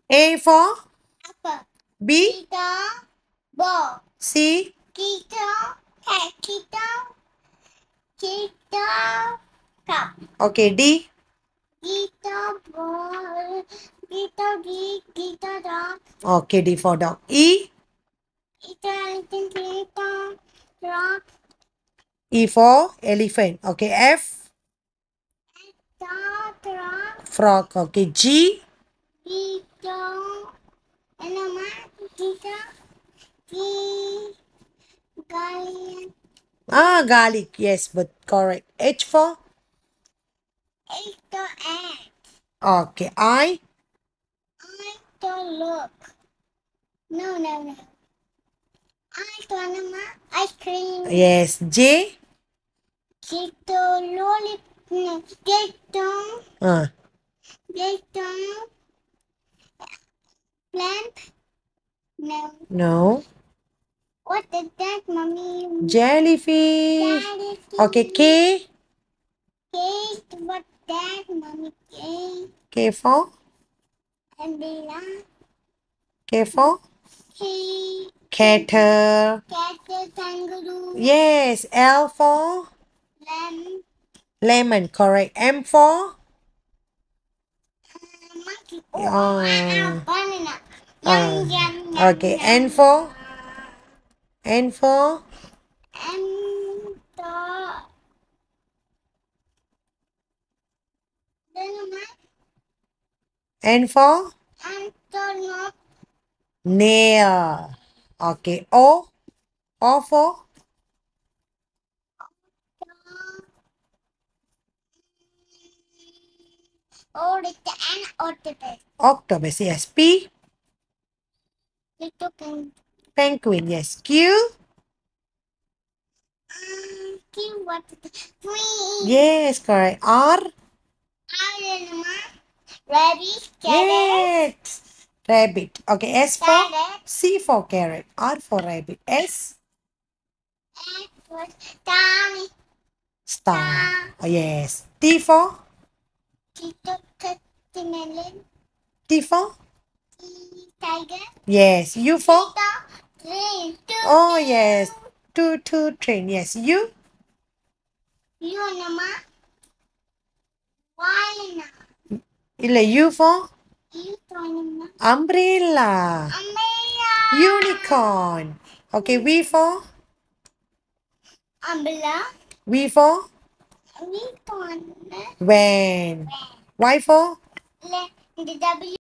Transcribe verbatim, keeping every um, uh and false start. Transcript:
A for Apple. B. Guitar. Ball. C. Guitar. Cat. Guitar. Guitar. Cup. Okay, D. Guitar. Ball. Guitar. G. Guitar. Dog. Okay, D for dog. E. Guitar. Guitar. Rock. E for elephant. Okay, F. Guitar. Rock. Frog. Okay, G. Guitar. Enema. Guitar. G. Galleon. Ah, garlic. Yes, but correct. H for? Eight to eight. Okay, I. I to look. No, no, no. I to anima. Ice cream. Yes, J. J to lollipop. No. J to. Uh, J to. Plant. No. no. What is that, mommy? Jellyfish. Daddy. Okay, K. Cake. What that, mommy? Cake. K for? Umbrella. K for? Cake. Kettle. Cat. Kangaroo. Yes, L for? Lamb. Lemon, correct. M for? Monkey. Oh, Ah. ah, banana. Ah. Yum, yum, yum, Okay, yum. N for? N for? And the then N for? and the not Nail. Okay, O? O for? or the and octopus. Octopus, yes. P? Little can Penguin, yes. Q? um see what the queen. Yes, correct. R? Iron rabbit, carrot, Yes. Rabbit. Okay, S for? carrot, C for carrot. R for rabbit. S? apple, Tommy, Star. Oh, yes. T for? Tito, melon, T for? tiger, Yes. U for? Tito, train, Oh, yes. Two, two, train. Yes. U? you nama, why Illa U for? you nama, Umbrella. umbrella, Unicorn. Okay, V for? umbrella, V for? we can Van. Y for? let the W